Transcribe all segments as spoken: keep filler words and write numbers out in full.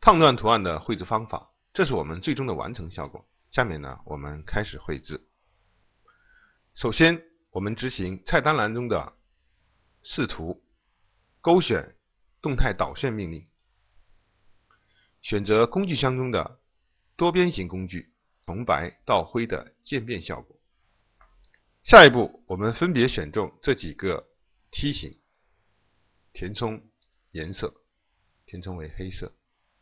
烫钻图案的绘制方法，这是我们最终的完成效果。下面呢，我们开始绘制。首先，我们执行菜单栏中的视图，勾选动态导线命令，选择工具箱中的多边形工具，从白到灰的渐变效果。下一步，我们分别选中这几个梯形，填充颜色，填充为黑色、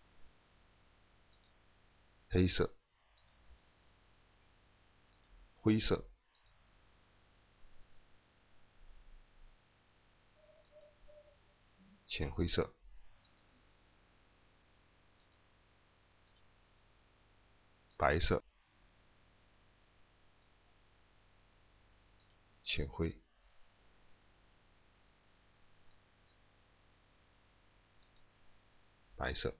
黑色、灰色、浅灰色、白色、浅灰、白色。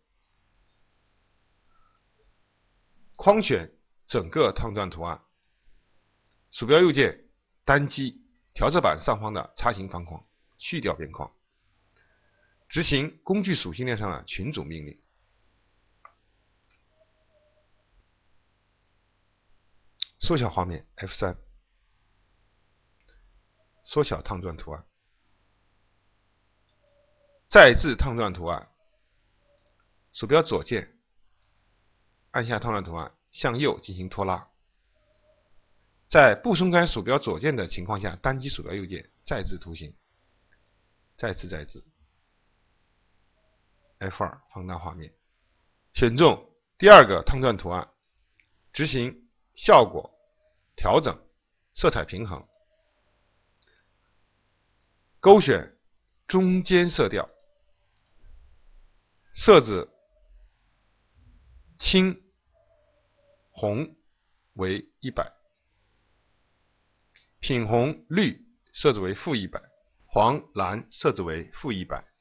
框选整个烫钻图案，鼠标右键单击调色板上方的插形方框，去掉边框，执行工具属性链上的群组命令，缩小画面 F 三， 缩小烫钻图案，再制烫钻图案，鼠标左键按下烫钻图案向右进行拖拉，在不松开鼠标左键的情况下，单击鼠标右键再制图形，再次再制 F 二 放大画面，选中第二个烫钻图案，执行效果、调整、色彩平衡，勾选中间色调，设置青、红为一百，品红、绿设置为负一百，黄、蓝设置为负一百，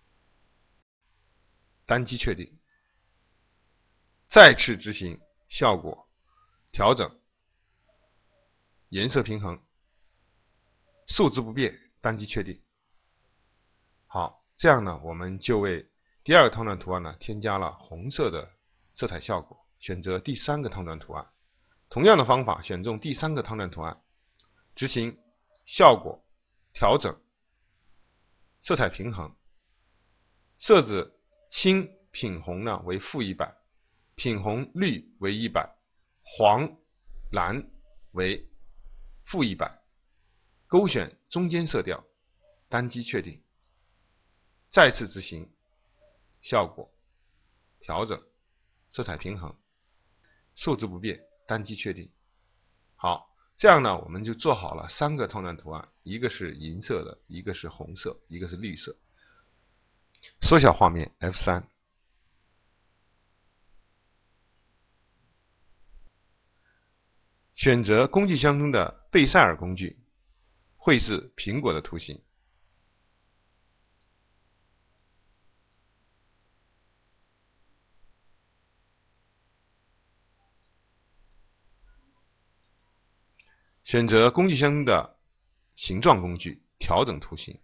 单击确定，再次执行效果、调整、颜色平衡，数值不变，单击确定。好，这样呢，我们就为第二个烫钻图案呢添加了红色的色彩效果。选择第三个烫钻图案，同样的方法选中第三个烫钻图案，执行效果、调整、色彩平衡，设置青、品红呢为负一百，品红、绿为一百，黄、蓝为负一百，勾选中间色调，单击确定，再次执行效果、调整、色彩平衡，数值不变，单击确定。好，这样呢，我们就做好了三个烫钻图案，一个是银色的，一个是红色，一个是绿色。缩小画面 F 三， 选择工具箱中的贝塞尔工具，绘制苹果的图形。选择工具箱中的形状工具，调整图形。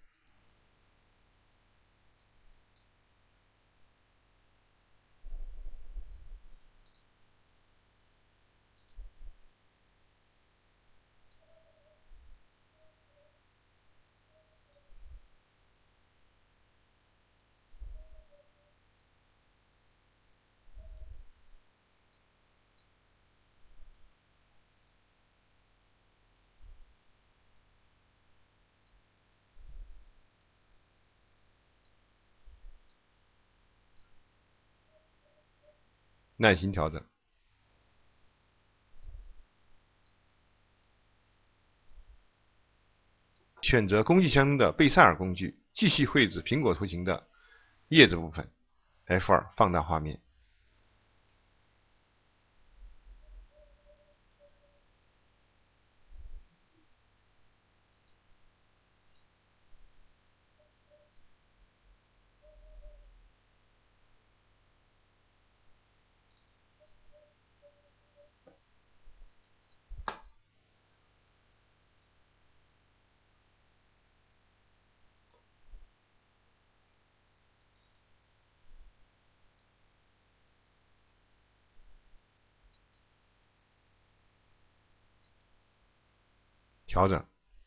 耐心调整。选择工具箱中的贝塞尔工具，继续绘制苹果图形的叶子部分。F 二 放大画面。 调整。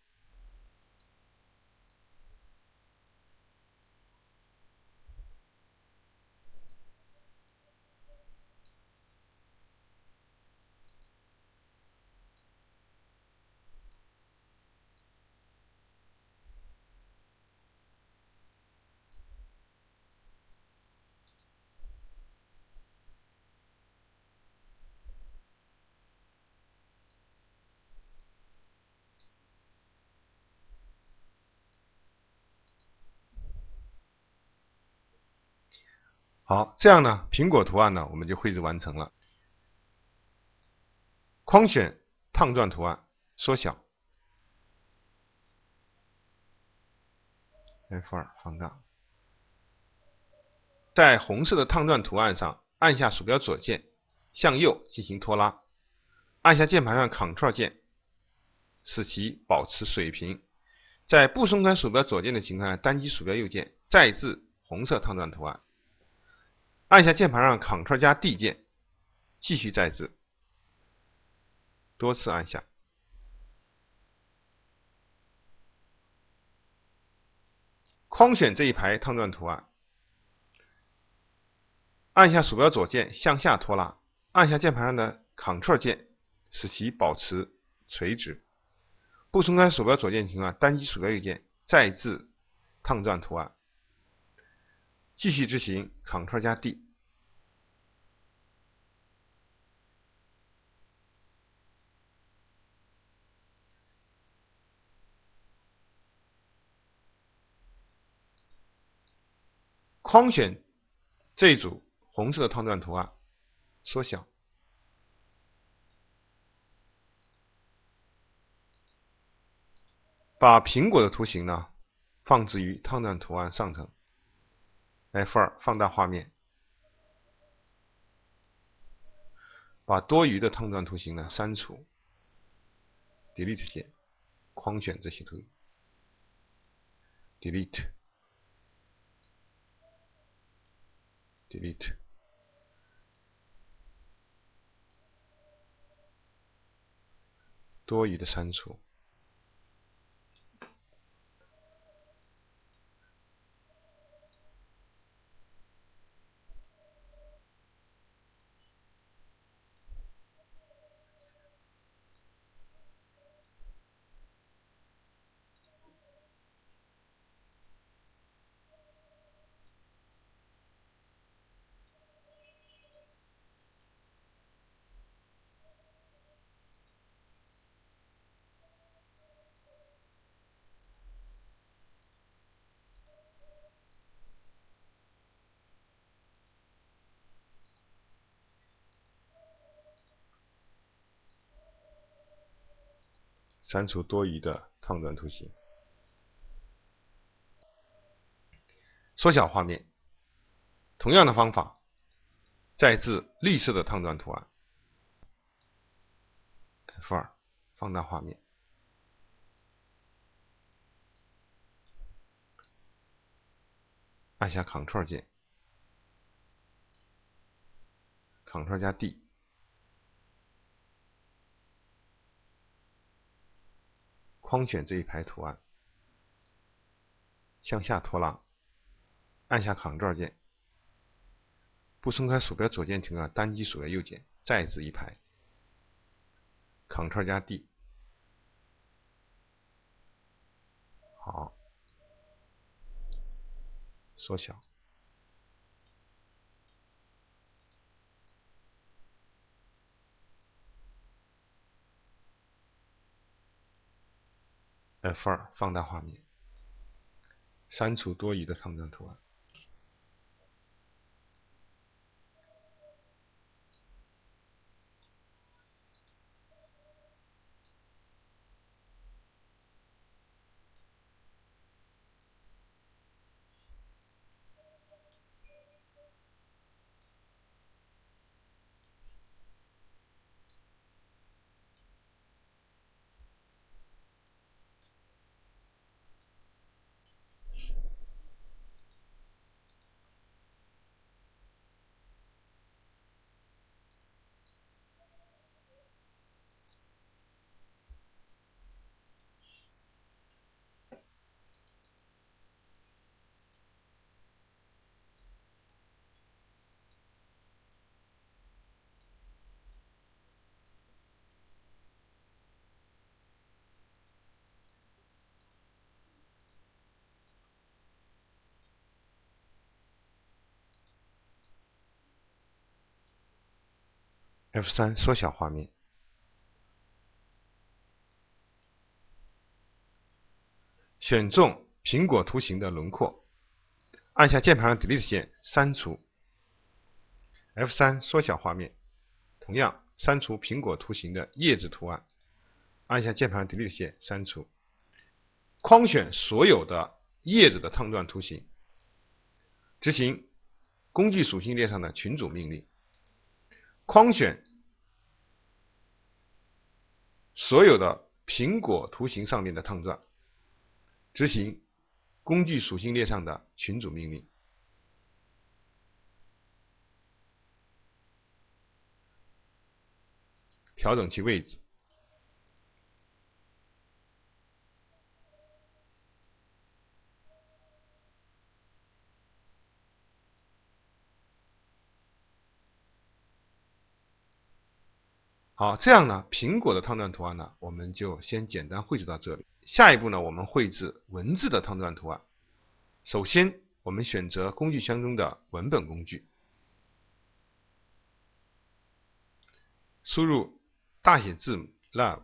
好，这样呢，苹果图案呢，我们就绘制完成了。框选烫钻图案，缩小 F 二 放大。在红色的烫钻图案上，按下鼠标左键向右进行拖拉，按下键盘上 Ctrl 键，使其保持水平。在不松开鼠标左键的情况下，单击鼠标右键再制红色烫钻图案，按下键盘上 Ctrl 加 D 键，继续再制，多次按下。框选这一排烫钻图案，按下鼠标左键向下拖拉，按下键盘上的 Ctrl 键，使其保持垂直。不松开鼠标左键情况下，单击鼠标右键再制烫钻图案，继续执行 Ctrl 加 D。框选这一组红色的烫钻图案，缩小。把苹果的图形呢放置于烫钻图案上层 ，F 二 放大画面，把多余的烫钻图形呢删除 ，Delete 键，框选这些图 ，Delete，Delete， 多余的删除。删除多余的烫钻图形，缩小画面。同样的方法，再制绿色的烫钻图案 ，F 二 放大画面，按下 Ctrl 键 ，Ctrl 加 D。框选这一排图案，向下拖拉，按下 Ctrl 键，不松开鼠标左键情况下，单击鼠标右键再制一排 ，Ctrl 加 D。好，缩小。F 二 放大画面，删除多余的烫钻图案。 F 三 缩小画面，选中苹果图形的轮廓，按下键盘上 Delete 键删除。F 三 缩小画面，同样删除苹果图形的叶子图案，按下键盘上 Delete 键删除。框选所有的叶子的烫钻图形，执行工具属性列上的群组命令，框选所有的苹果图形上面的烫钻，执行工具属性列上的群组命令。调整其位置。好，这样呢，苹果的烫钻图案呢，我们就先简单绘制到这里。下一步呢，我们绘制文字的烫钻图案。首先，我们选择工具箱中的文本工具，输入大写字母 Love，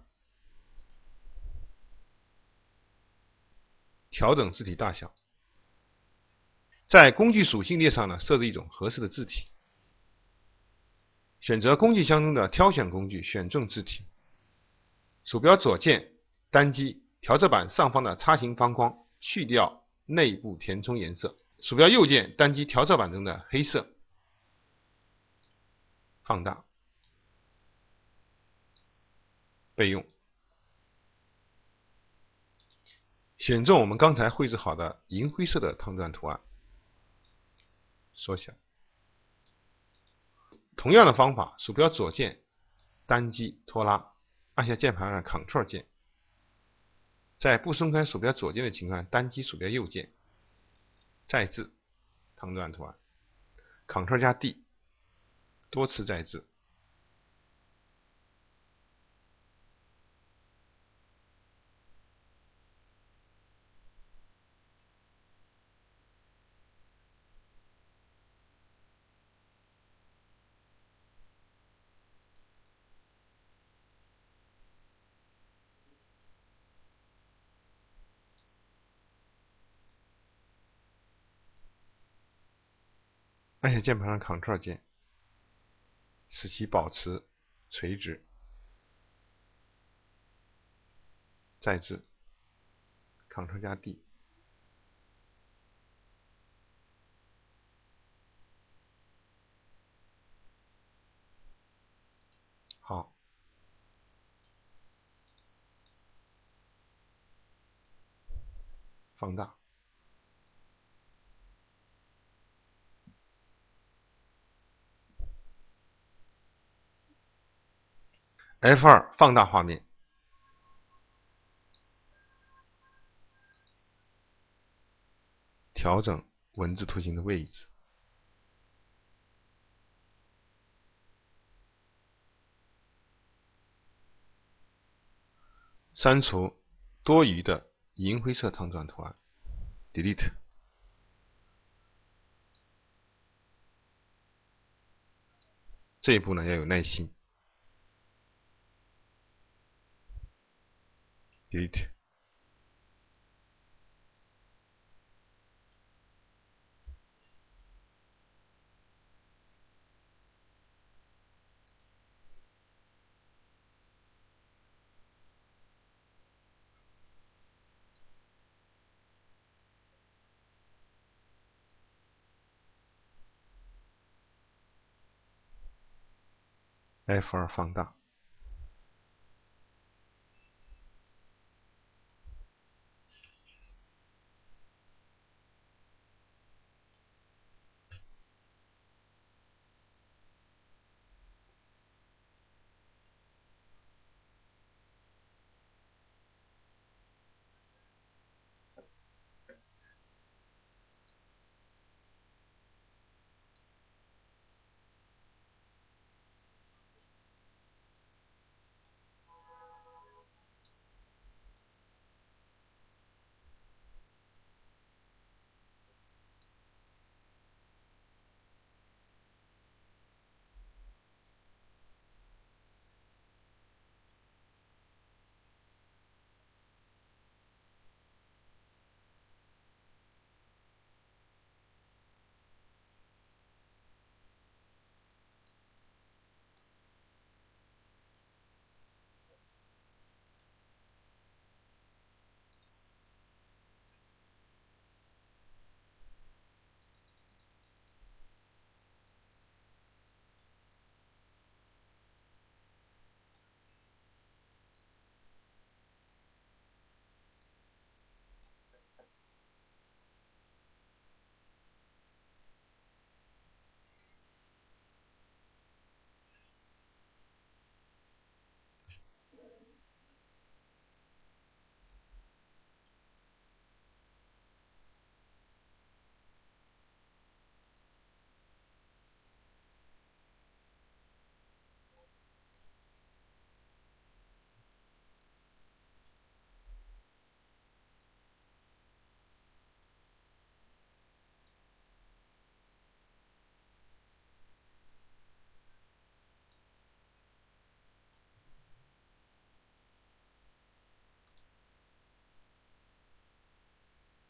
调整字体大小，在工具属性列上呢，设置一种合适的字体。选择工具箱中的挑选工具，选中字体，鼠标左键单击调色板上方的叉形方框，去掉内部填充颜色。鼠标右键单击调色板中的黑色，放大，备用。选中我们刚才绘制好的银灰色的烫钻图案，缩小。同样的方法，鼠标左键单击拖拉，按下键盘上 Ctrl 键，在不松开鼠标左键的情况下，单击鼠标右键，再制烫钻图案 ，Ctrl 加 D， 多次再制。按下键盘上 Ctrl 键，使其保持垂直，再制 Ctrl 加 D。好，放大。F 二 放大画面，调整文字图形的位置，删除多余的银灰色烫钻图案 ，Delete。这一步呢要有耐心 ，Delete。F 二 放大。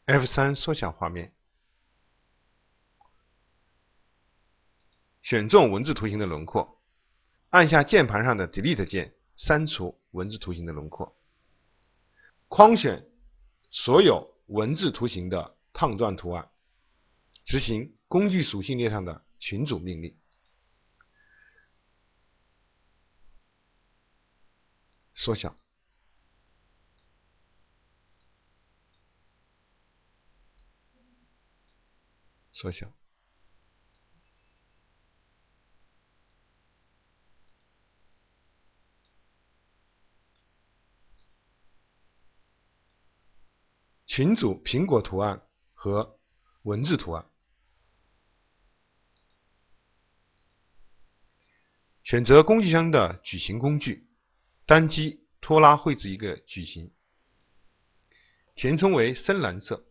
F 三 缩小画面，选中文字图形的轮廓，按下键盘上的 Delete 键，删除文字图形的轮廓。框选所有文字图形的烫钻图案，执行工具属性列上的群组命令。缩小，缩小，群组苹果图案和文字图案。选择工具箱的矩形工具，单击拖拉绘制一个矩形，填充为深蓝色。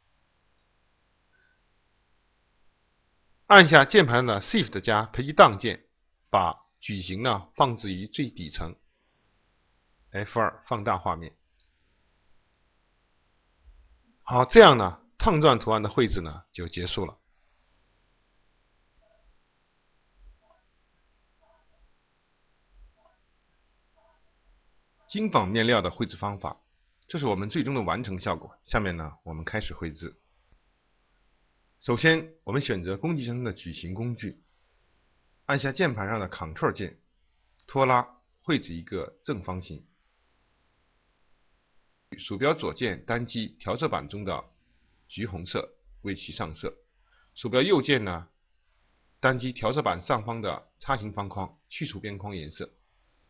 按下键盘的 Shift 加 Page Down 键，把矩形呢放置于最底层。F 二 放大画面。好，这样呢，烫钻图案的绘制呢就结束了。金纺面料的绘制方法，这是我们最终的完成效果。下面呢，我们开始绘制。首先，我们选择工具箱中的矩形工具，按下键盘上的 Ctrl 键，拖拉绘制一个正方形。鼠标左键单击调色板中的橘红色为其上色，鼠标右键呢单击调色板上方的叉形方框，去除边框颜色。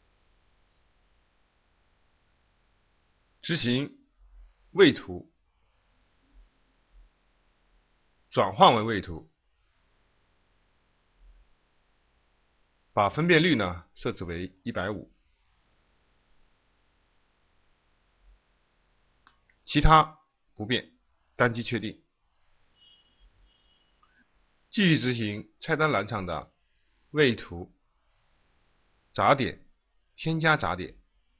执行位图，转换为位图，把分辨率呢设置为一百五十，其他不变，单击确定。继续执行菜单栏上的位图、杂点、添加杂点。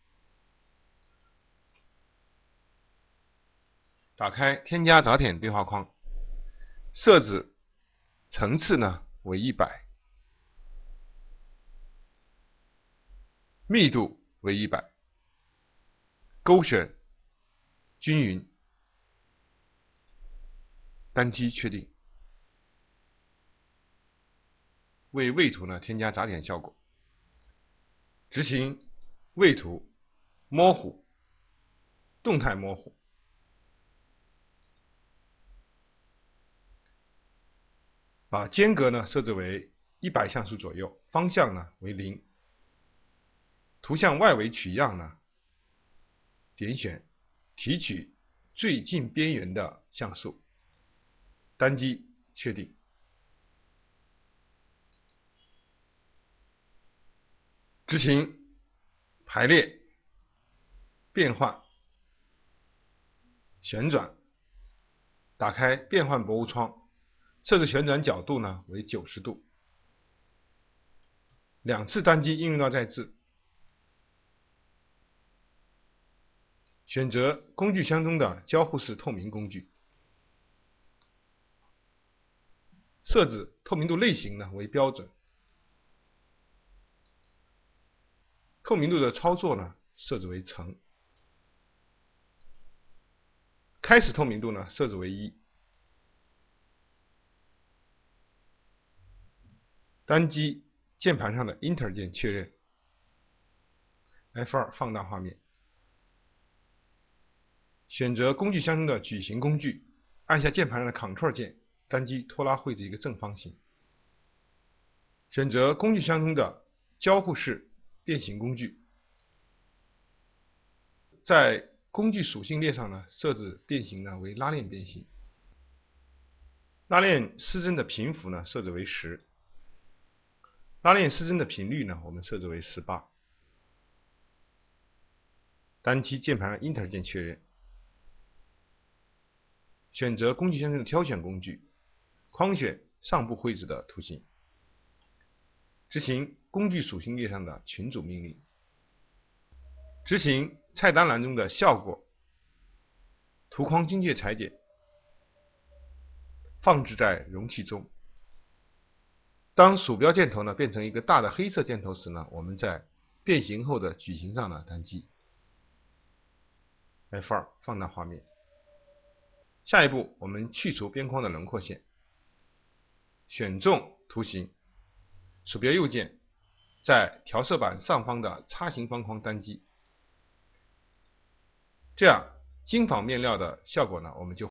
打开添加杂点对话框，设置层次呢为一百，密度为一百，勾选均匀，单击确定。为位图呢添加杂点效果，执行位图模糊、动态模糊。把间隔呢设置为一百像素左右，方向呢为零。图像外围取样呢，点选提取最近边缘的像素，单击确定。执行排列、变换、旋转，打开变换博物窗。设置旋转角度呢为九十度，两次单击应用到再制。选择工具箱中的交互式透明工具，设置透明度类型呢为标准，透明度的操作呢设置为层，开始透明度呢设置为一。单击键盘上的 Enter 键确认。F 二 放大画面。选择工具箱中的矩形工具，按下键盘上的 Ctrl 键，单击拖拉绘制一个正方形。选择工具箱中的交互式变形工具，在工具属性列上呢设置变形呢为拉链变形。拉链失真的频幅呢设置为十。拉链失真的频率呢，我们设置为十八。单击键盘上 Enter 键确认。选择工具箱中的挑选工具，框选上部绘制的图形，执行工具属性列上的群组命令，执行菜单栏中的效果、图框精确裁剪、 放置在容器中。当鼠标箭头呢变成一个大的黑色箭头时呢，我们在变形后的矩形上呢单击 F 二 放大画面。下一步，我们去除边框的轮廓线，选中图形，鼠标右键在调色板上方的叉形方框单击，这样金纺面料的效果呢我们就